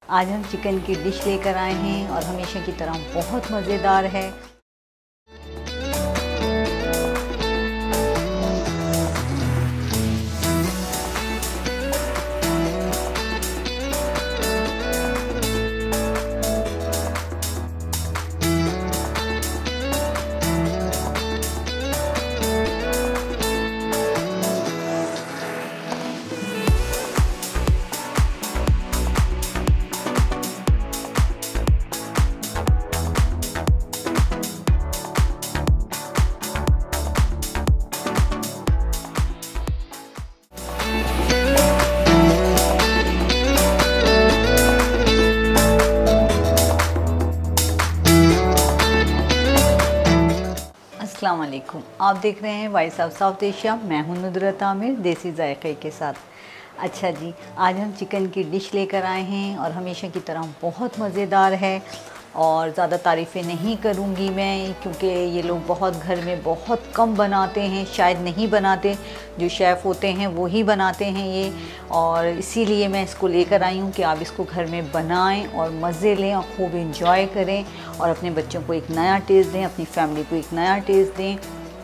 आज हम चिकन की डिश लेकर आए हैं और हमेशा की तरह बहुत मज़ेदार है। अस्सलाम वालेकुम, आप देख रहे हैं वॉइस ऑफ साउथ एशिया। मैं हूं नुदरत आमिर देसी जायके के साथ। अच्छा जी, आज हम चिकन की डिश लेकर आए हैं और हमेशा की तरह बहुत मज़ेदार है। और ज़्यादा तारीफ़ें नहीं करूँगी मैं, क्योंकि ये लोग बहुत घर में बहुत कम बनाते हैं, शायद नहीं बनाते। जो शेफ़ होते हैं वो ही बनाते हैं ये, और इसीलिए मैं इसको लेकर आई हूँ कि आप इसको घर में बनाएं और मज़े लें और खूब इंजॉय करें और अपने बच्चों को एक नया टेस्ट दें, अपनी फैमिली को एक नया टेस्ट दें।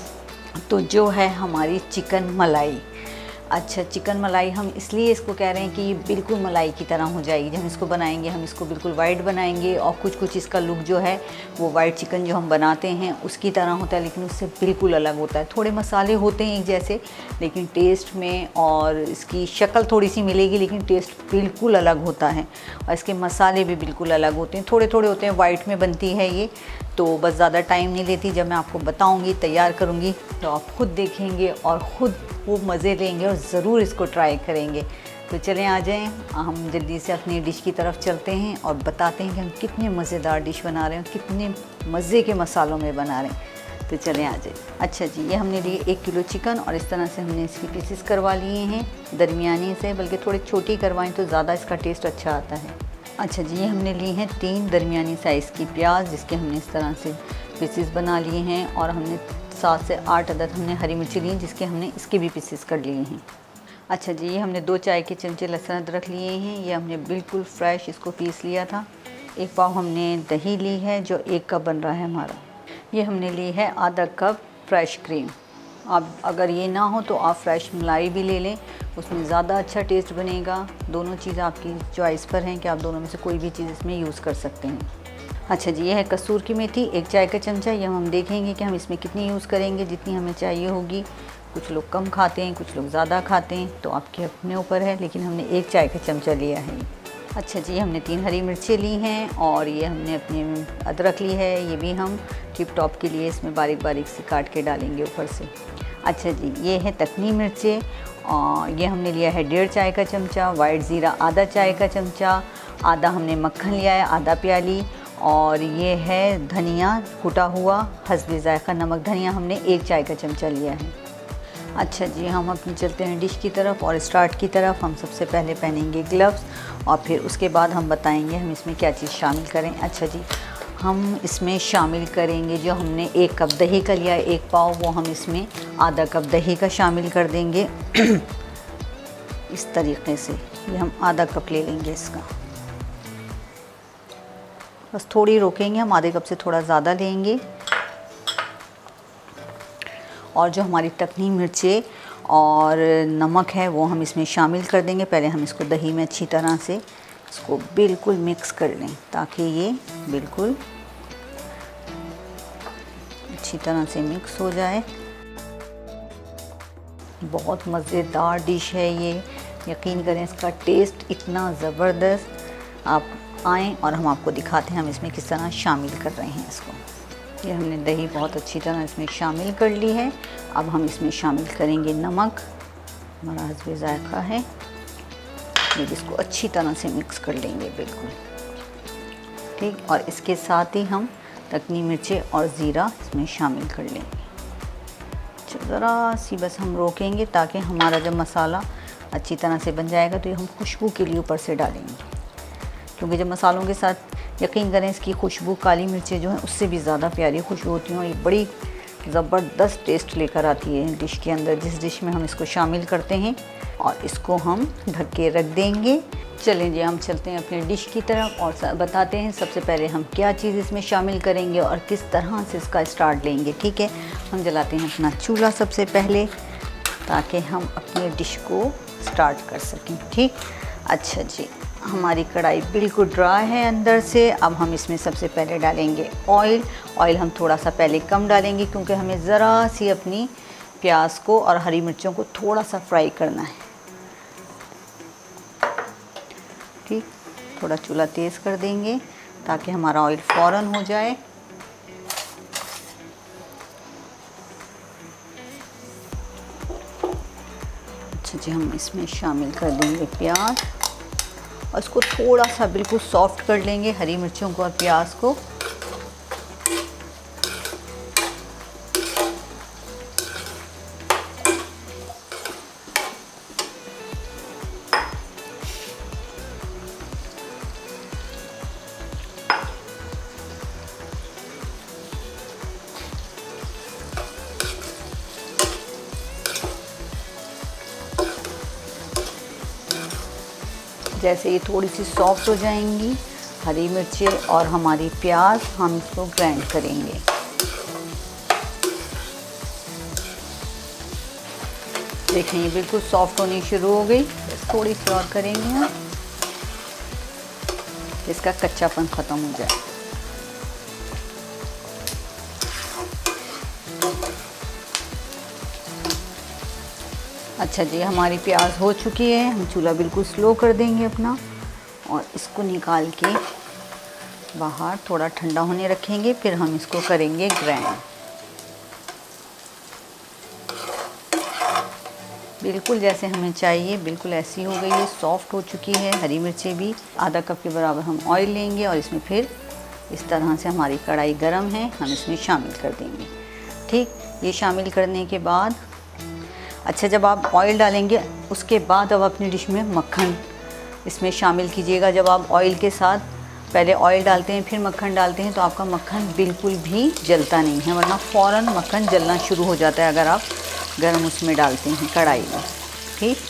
तो जो है हमारी चिकन मलाई। अच्छा, चिकन मलाई हम इसलिए इसको कह रहे हैं कि ये बिल्कुल मलाई की तरह हो जाएगी। जब हम इसको बनाएंगे हम इसको बिल्कुल वाइट बनाएंगे, और कुछ इसका लुक जो है वो वाइट चिकन जो हम बनाते हैं उसकी तरह होता है, लेकिन उससे बिल्कुल अलग होता है। थोड़े मसाले होते हैं एक जैसे, लेकिन टेस्ट में और इसकी शक्ल थोड़ी सी मिलेगी, लेकिन टेस्ट बिल्कुल अलग होता है। और इसके मसाले भी बिल्कुल अलग होते हैं, थोड़े थोड़े होते हैं। वाइट में बनती है ये, तो बस ज़्यादा टाइम नहीं लेती। जब मैं आपको बताऊँगी, तैयार करूँगी, तो आप ख़ुद देखेंगे और ख़ुद वो मज़े लेंगे और ज़रूर इसको ट्राई करेंगे। तो चलें, आ जाएं, हम जल्दी से अपनी डिश की तरफ चलते हैं और बताते हैं कि हम कितने मज़ेदार डिश बना रहे हैं, कितने मज़े के मसालों में बना रहे हैं। तो चलें, आ जाएं। अच्छा जी, ये हमने लिए 1 किलो चिकन और इस तरह से हमने इसकी पीसेस करवा लिए हैं, दरमियानी से, बल्कि थोड़ी छोटी करवाएं तो ज़्यादा इसका टेस्ट अच्छा आता है। अच्छा जी, ये हमने ली हैं 3 दरमियानी साइज़ की प्याज, जिसके हमने इस तरह से पीसेस बना लिए हैं, और हमने 7 से 8 अदद हमने हरी मिर्ची ली, जिसके हमने इसके भी पीसेस कर लिए हैं। अच्छा जी, ये हमने 2 चाय के चमचे लहसुन अदरक लिए हैं। ये हमने बिल्कुल फ्रेश इसको पीस लिया था। 1 पाव हमने दही ली है, जो 1 कप बन रहा है हमारा। ये हमने ली है आधा कप फ्रेश क्रीम। आप अगर ये ना हो तो आप फ्रेश मलाई भी ले लें, उसमें ज़्यादा अच्छा टेस्ट बनेगा। दोनों चीज़ आपकी चॉइस पर हैं कि आप दोनों में से कोई भी चीज़ इसमें यूज़ कर सकते हैं। अच्छा जी, ये है कसूर की मेथी, 1 चाय का चमचा। ये हम देखेंगे कि हम इसमें कितनी यूज़ करेंगे, जितनी हमें चाहिए होगी। कुछ लोग कम खाते हैं, कुछ लोग ज़्यादा खाते हैं, तो आपके अपने ऊपर है, लेकिन हमने 1 चाय का चमचा लिया है। अच्छा जी, हमने 3 हरी मिर्चें ली हैं, और ये हमने अपने अदरक ली है, ये भी हम टिप टॉप के लिए इसमें बारीक बारीक सी काट के डालेंगे ऊपर से। अच्छा जी, ये है तकनी मिर्चें, और ये हमने लिया है 1.5 चाय का चमचा। वाइट ज़ीरा आधा चाय का चमचा। आधा हमने मक्खन लिया है, आधा प्याली। और ये है धनिया कुटा हुआ, हस्बे ज़ायक़ा नमक धनिया हमने 1 चाय का चमचा लिया है। अच्छा जी, हम अपनी चलते हैं डिश की तरफ और स्टार्ट की तरफ। हम सबसे पहले पहनेंगे ग्लव्स, और फिर उसके बाद हम बताएंगे हम इसमें क्या चीज़ शामिल करें। अच्छा जी, हम इसमें शामिल करेंगे, जो हमने 1 कप दही का लिया है, 1 पाव, वो हम इसमें आधा कप दही का शामिल कर देंगे। इस तरीके से ये हम आधा कप ले लेंगे इसका। बस थोड़ी रोकेंगे, हम आधे कप से थोड़ा ज़्यादा लेंगे। और जो हमारी टकनी मिर्चें और नमक है वो हम इसमें शामिल कर देंगे। पहले हम इसको दही में अच्छी तरह से इसको बिल्कुल मिक्स कर लें, ताकि ये बिल्कुल अच्छी तरह से मिक्स हो जाए। बहुत मज़ेदार डिश है ये, यकीन करें, इसका टेस्ट इतना ज़बरदस्त। आप आएँ और हम आपको दिखाते हैं हम इसमें किस तरह शामिल कर रहे हैं इसको। ये हमने दही बहुत अच्छी तरह इसमें शामिल कर ली है। अब हम इसमें शामिल करेंगे नमक, हमारा हस्बे ज़ायक़ा है। ये इसको अच्छी तरह से मिक्स कर लेंगे बिल्कुल, ठीक। और इसके साथ ही हम तकनी मिर्चें और ज़ीरा इसमें शामिल कर लेंगे। ज़रा सी बस हम रोकेंगे, ताकि हमारा जब मसाला अच्छी तरह से बन जाएगा तो ये हम खुशबू के लिए ऊपर से डालेंगे, क्योंकि जब मसालों के साथ, यकीन करें, इसकी खुशबू काली मिर्चें जो हैं उससे भी ज़्यादा प्यारी खुशबू होती हैं, और ये बड़ी ज़बरदस्त टेस्ट लेकर आती है डिश के अंदर, जिस डिश में हम इसको शामिल करते हैं। और इसको हम ढक के रख देंगे चलें जी, हम चलते हैं अपने डिश की तरफ और बताते हैं सबसे पहले हम क्या चीज़ इसमें शामिल करेंगे और किस तरह से इसका स्टार्ट लेंगे। ठीक है, हम जलाते हैं अपना चूल्हा सबसे पहले ताकि हम अपने डिश को स्टार्ट कर सकें। ठीक, अच्छा जी, हमारी कढ़ाई बिल्कुल ड्राई है अंदर से। अब हम इसमें सबसे पहले डालेंगे ऑयल। ऑयल हम थोड़ा सा पहले कम डालेंगे क्योंकि हमें ज़रा सी अपनी प्याज को और हरी मिर्चों को थोड़ा सा फ्राई करना है। ठीक, थोड़ा चूल्हा तेज़ कर देंगे ताकि हमारा ऑयल फ़ौरन हो जाए। अच्छा जी, हम इसमें शामिल कर देंगे प्याज और इसको थोड़ा सा बिल्कुल सॉफ्ट कर लेंगे, हरी मिर्चों को और प्याज को। जैसे ये थोड़ी सी सॉफ्ट हो जाएंगी हरी मिर्चें और हमारी प्याज, हम इसको ग्राइंड करेंगे। देखें ये बिल्कुल सॉफ्ट होनी शुरू हो गई। बस थोड़ी सी और करेंगे हम, इसका कच्चापन ख़त्म हो जाए। अच्छा जी, हमारी प्याज हो चुकी है। हम चूल्हा बिल्कुल स्लो कर देंगे अपना और इसको निकाल के बाहर थोड़ा ठंडा होने रखेंगे। फिर हम इसको करेंगे ग्राइंड। बिल्कुल जैसे हमें चाहिए, बिल्कुल ऐसी हो गई है, सॉफ्ट हो चुकी है। हरी मिर्चें भी आधा कप के बराबर हम ऑयल लेंगे और इसमें फिर इस तरह से हमारी कढ़ाई गरम है, हम इसमें शामिल कर देंगे। ठीक, ये शामिल करने के बाद अच्छा, जब आप ऑयल डालेंगे उसके बाद अब अपनी डिश में मक्खन इसमें शामिल कीजिएगा। जब आप ऑयल के साथ पहले ऑयल डालते हैं फिर मक्खन डालते हैं तो आपका मक्खन बिल्कुल भी जलता नहीं है, वरना फ़ौरन मक्खन जलना शुरू हो जाता है अगर आप गरम उसमें डालते हैं कढ़ाई में। ठीक,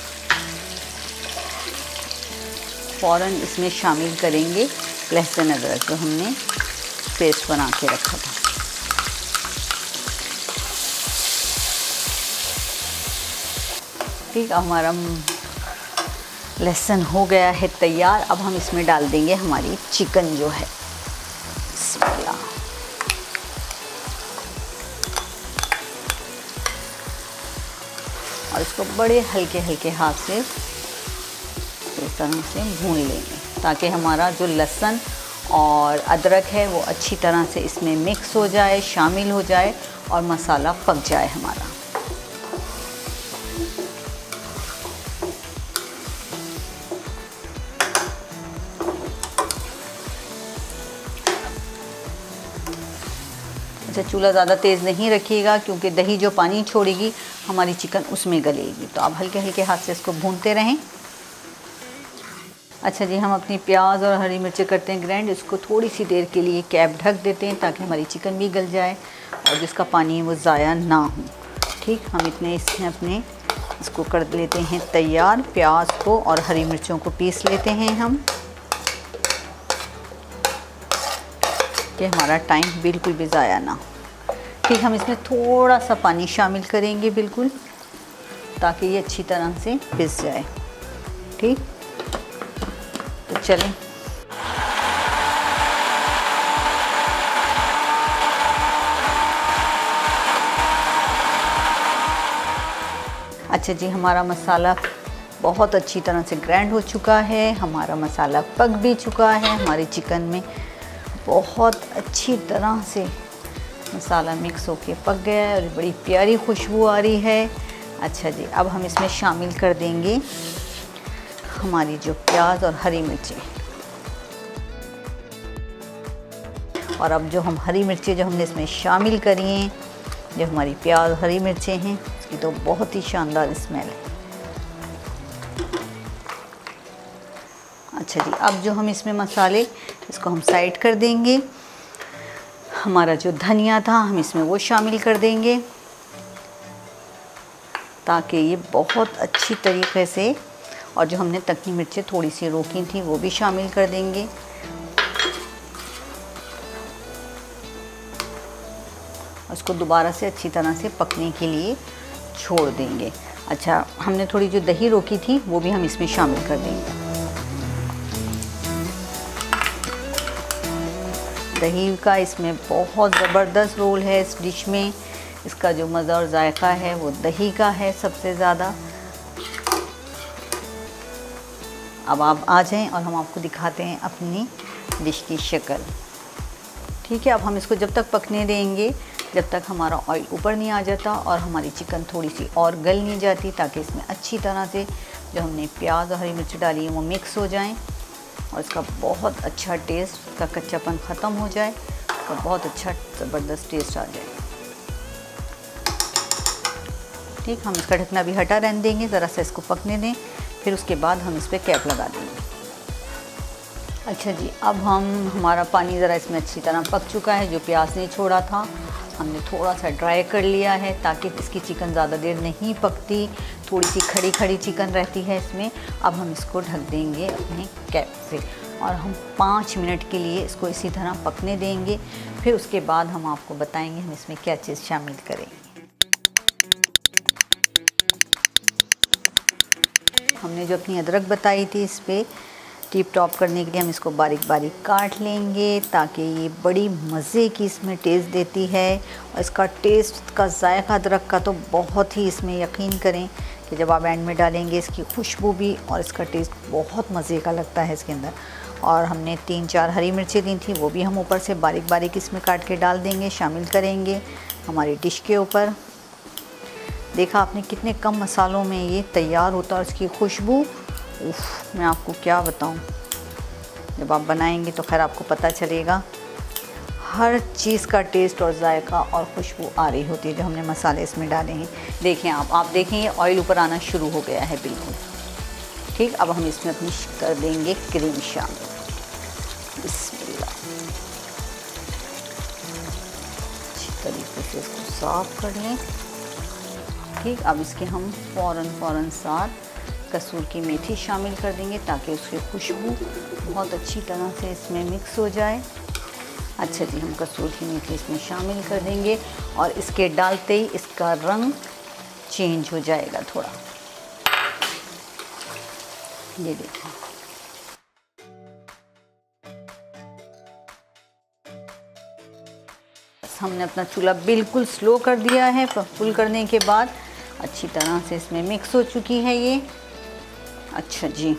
फ़ौरन इसमें शामिल करेंगे लहसुन अदरक जो हमने पेस्ट बना के रखा था। ठीक, हमारा लहसुन हो गया है तैयार। अब हम इसमें डाल देंगे हमारी चिकन जो है। बिस्मिल्लाह। और इसको बड़े हल्के हल्के हाथ से इस तरह से भून लेंगे ताकि हमारा जो लहसुन और अदरक है वो अच्छी तरह से इसमें मिक्स हो जाए, शामिल हो जाए और मसाला पक जाए हमारा। अच्छा, चूल्हा ज़्यादा तेज़ नहीं रखिएगा क्योंकि दही जो पानी छोड़ेगी हमारी चिकन उसमें गलेगी। तो आप हल्के हल्के हाथ से इसको भूनते रहें। अच्छा जी, हम अपनी प्याज और हरी मिर्चें करते हैं ग्राइंड। इसको थोड़ी सी देर के लिए कैप ढक देते हैं ताकि हमारी चिकन भी गल जाए और जिसका पानी है वो ज़ाया ना हो। ठीक, हम इतने इसमें अपने इसको कर लेते हैं तैयार। प्याज को और हरी मिर्चों को पीस लेते हैं हम कि हमारा टाइम बिल्कुल भी ज़ाया ना हो। ठीक, हम इसमें थोड़ा सा पानी शामिल करेंगे बिल्कुल ताकि ये अच्छी तरह से पिस जाए। ठीक, तो चलें। अच्छा जी, हमारा मसाला बहुत अच्छी तरह से ग्राइंड हो चुका है। हमारा मसाला पक भी चुका है। हमारी चिकन में बहुत अच्छी तरह से मसाला मिक्स होके पक गया है और बड़ी प्यारी खुशबू आ रही है। अच्छा जी, अब हम इसमें शामिल कर देंगे हमारी जो प्याज और हरी मिर्चें। और अब जो हम हरी मिर्चें जो हमने इसमें शामिल करी हैं, जो हमारी प्याज हरी मिर्चें हैं, इसकी तो बहुत ही शानदार स्मेल है। अच्छा जी, अब जो हम इसमें मसाले इसको हम साइड कर देंगे। हमारा जो धनिया था हम इसमें वो शामिल कर देंगे ताकि ये बहुत अच्छी तरीके से और जो हमने तकनी मिर्चें थोड़ी सी रोकी थी वो भी शामिल कर देंगे। उसको दोबारा से अच्छी तरह से पकने के लिए छोड़ देंगे। अच्छा, हमने थोड़ी जो दही रोकी थी वो भी हम इसमें शामिल कर देंगे। दही का इसमें बहुत ज़बरदस्त रोल है इस डिश में। इसका जो मज़ा और जायका है वो दही का है सबसे ज़्यादा। अब आप आ जाएं और हम आपको दिखाते हैं अपनी डिश की शक्ल। ठीक है, अब हम इसको जब तक पकने देंगे जब तक हमारा ऑयल ऊपर नहीं आ जाता और हमारी चिकन थोड़ी सी और गल नहीं जाती, ताकि इसमें अच्छी तरह से जो हमने प्याज और हरी मिर्च डाली है वो मिक्स हो जाएं और इसका बहुत अच्छा टेस्ट, इसका कच्चापन ख़त्म हो जाए और बहुत अच्छा ज़बरदस्त टेस्ट आ जाए। ठीक, हम इसका ढकना भी हटा रहने देंगे, ज़रा सा इसको पकने दें, फिर उसके बाद हम इस पर कैप लगा देंगे। अच्छा जी, अब हमारा पानी ज़रा इसमें अच्छी तरह पक चुका है। जो प्याज ने छोड़ा था हमने थोड़ा सा ड्राई कर लिया है, ताकि इसकी चिकन ज़्यादा देर नहीं पकती, थोड़ी सी खड़ी खड़ी चिकन रहती है इसमें। अब हम इसको ढक देंगे अपने कैप से और हम 5 मिनट के लिए इसको इसी तरह पकने देंगे। फिर उसके बाद हम आपको बताएंगे हम इसमें क्या चीज़ शामिल करेंगे। हमने जो अपनी अदरक बताई थी इस पर टिप टॉप करने के लिए हम इसको बारीक बारीक काट लेंगे, ताकि ये बड़ी मज़े की इसमें टेस्ट देती है। और इसका टेस्ट का जायका अदरक का तो बहुत ही, इसमें यकीन करें कि जब आप एंड में डालेंगे इसकी खुशबू भी और इसका टेस्ट बहुत मज़े का लगता है इसके अंदर। और हमने 3-4 हरी मिर्चें दी थी, वो भी हम ऊपर से बारीक बारीक इसमें काट के डाल देंगे, शामिल करेंगे हमारी डिश के ऊपर। देखा आपने कितने कम मसालों में ये तैयार होता है और इसकी खुशबू, उफ़, मैं आपको क्या बताऊं। जब आप बनाएंगे तो खैर आपको पता चलेगा। हर चीज़ का टेस्ट और जायका और खुशबू आ रही होती है जो हमने मसाले इसमें डाले हैं। देखें आप देखें ये ऑयल ऊपर आना शुरू हो गया है बिल्कुल। ठीक, अब हम इसमें अपनी कर देंगे क्रीम शामिल। बिस्मिल्लाह, अच्छी तरीके से इसको साफ कर लें। ठीक, अब इसके हम फ़ौरन साथ कसूर की मेथी शामिल कर देंगे, ताकि उसकी खुशबू बहुत अच्छी तरह से इसमें मिक्स हो जाए। अच्छा जी, हम कसूर की मेथी इसमें शामिल कर देंगे और इसके डालते ही इसका रंग चेंज हो जाएगा थोड़ा। ये देखिए, हमने अपना चूल्हा बिल्कुल स्लो कर दिया है। फुल करने के बाद अच्छी तरह से इसमें मिक्स हो चुकी है ये। अच्छा जी,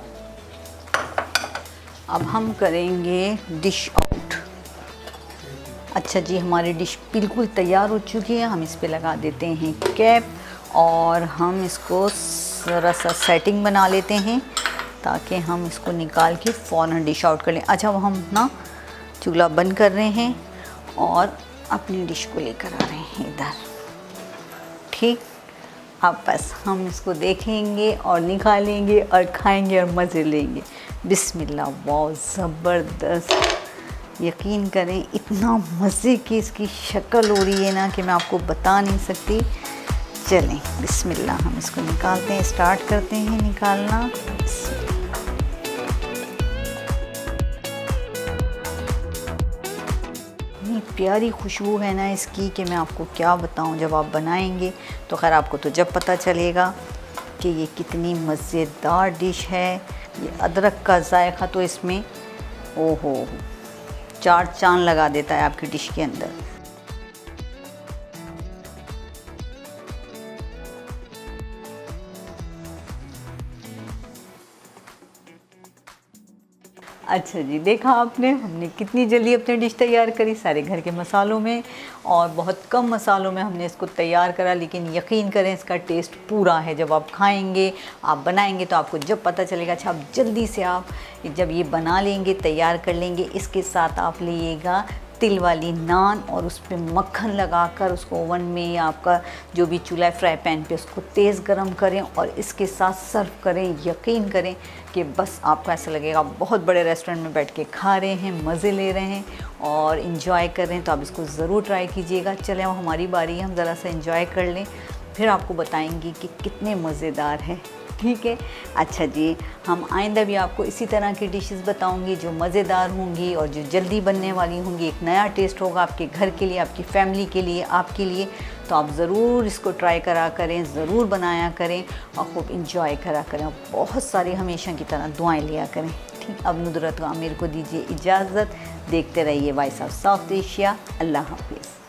अब हम करेंगे डिश आउट। अच्छा जी, हमारी डिश बिल्कुल तैयार हो चुकी है। हम इस पे लगा देते हैं कैप और हम इसको ज़रा सा सेटिंग बना लेते हैं, ताकि हम इसको निकाल के फ़ौरन डिश आउट कर लें। अच्छा, वो हम ना चूल्हा बंद कर रहे हैं और अपनी डिश को लेकर आ रहे हैं इधर। ठीक, अब बस हम इसको देखेंगे और निकालेंगे और खाएंगे और मज़े लेंगे। बिस्मिल्लाह, वाह ज़बरदस्त। यकीन करें इतना मज़े की इसकी शक्ल हो रही है ना कि मैं आपको बता नहीं सकती। चलें बिस्मिल्लाह, हम इसको निकालते हैं, स्टार्ट करते हैं निकालना। प्यारी खुशबू है ना इसकी कि मैं आपको क्या बताऊं। जब आप बनाएंगे तो खैर आपको तो जब पता चलेगा कि ये कितनी मज़ेदार डिश है। ये अदरक का जायका तो इसमें ओहो 4 चांद लगा देता है आपकी डिश के अंदर। अच्छा जी, देखा आपने हमने कितनी जल्दी अपनी डिश तैयार करी, सारे घर के मसालों में और बहुत कम मसालों में हमने इसको तैयार करा। लेकिन यकीन करें इसका टेस्ट पूरा है। जब आप खाएंगे, आप बनाएंगे तो आपको जब पता चलेगा। अच्छा, आप जल्दी से आप जब ये बना लेंगे, तैयार कर लेंगे, इसके साथ आप लीजिएगा तिल वाली नान और उस पर मक्खन लगाकर उसको ओवन में या आपका जो भी चूल्हा फ्राई पैन पे उसको तेज़ गरम करें और इसके साथ सर्व करें। यकीन करें कि बस आपको ऐसा लगेगा बहुत बड़े रेस्टोरेंट में बैठ के खा रहे हैं, मज़े ले रहे हैं और इन्जॉय कर रहे हैं। तो आप इसको ज़रूर ट्राई कीजिएगा। चलें, अब हमारी बारी है, हम ज़रा सा इन्जॉय कर लें, फिर आपको बताएंगे कि कितने मज़ेदार है। ठीक है। अच्छा जी, हम आइंदा भी आपको इसी तरह की डिशेस बताऊंगी जो मज़ेदार होंगी और जो जल्दी बनने वाली होंगी। एक नया टेस्ट होगा आपके घर के लिए, आपकी फैमिली के लिए, आपके लिए। तो आप ज़रूर इसको ट्राई करा करें, ज़रूर बनाया करें और खूब इंजॉय करा करें। और बहुत सारी हमेशा की तरह दुआएं लिया करें। ठीक, अब नुदरत आमिर को दीजिए इजाज़त। देखते रहिए वॉइस ऑफ साउथ एशिया। अल्लाह हाफिज़।